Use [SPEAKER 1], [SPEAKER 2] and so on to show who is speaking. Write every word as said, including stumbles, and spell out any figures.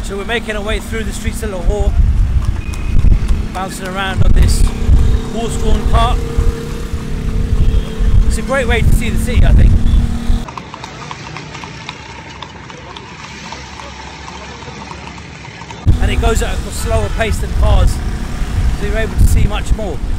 [SPEAKER 1] So we're making our way through the streets of Lahore, bouncing around on this horse-drawn cart. It's a great way to see the city, I think. And it goes at a slower pace than cars, so you're able to see much more.